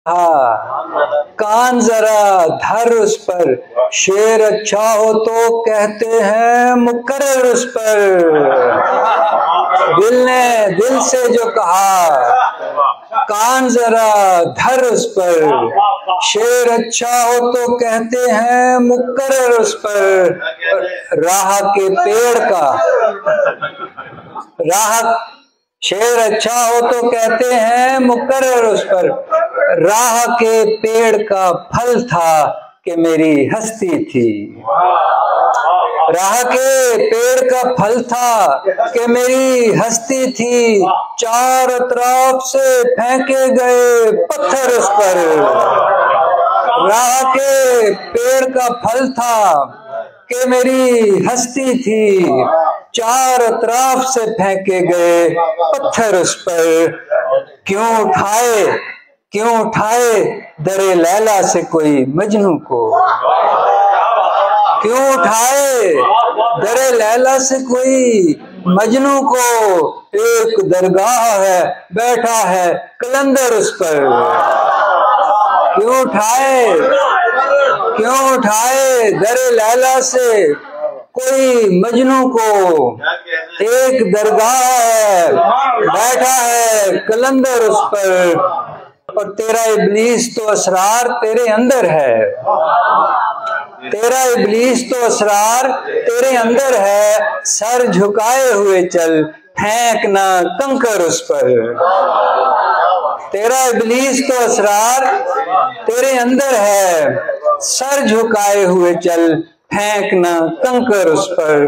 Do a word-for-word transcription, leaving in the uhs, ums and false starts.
हाँ, कान जरा धर उस पर, शेर अच्छा हो तो कहते हैं मुकर्रर उस पर। दिल ने दिल से जो कहा, कान जरा धर उस पर, शेर अच्छा हो तो कहते हैं मुकर्रर उस पर। राह के पेड़ का राह शेर अच्छा हो तो कहते हैं मुकर्रर उस पर। राह के पेड़ का फल था कि मेरी हस्ती थी। राह के पेड़ का फल था कि मेरी हस्ती थी। चार तरफ से फेंके गए पत्थर उस पर। राह के पेड़ का फल था कि मेरी हस्ती थी। चार तरफ से फेंके गए पत्थर उस पर। क्यों उठाए क्यों उठाए दरे लैला से कोई मजनू को। क्यों उठाए दरे लैला से कोई मजनू को। एक दरगाह है बैठा है कलंदर उस पर। क्यों उठाए क्यों उठाए दरे लैला से कोई मजनू को। एक दरगाह है बैठा है कलंदर उस पर। और तेरा इब्लीस तो असरार तेरे अंदर है। तेरा इब्लीस तो असरार तेरे अंदर है। सर झुकाए हुए चल, फेंकना कंकर उस पर। तेरा इब्लीस तो असरार तेरे अंदर है। सर झुकाए हुए चल, फेंकना कंकर उस पर।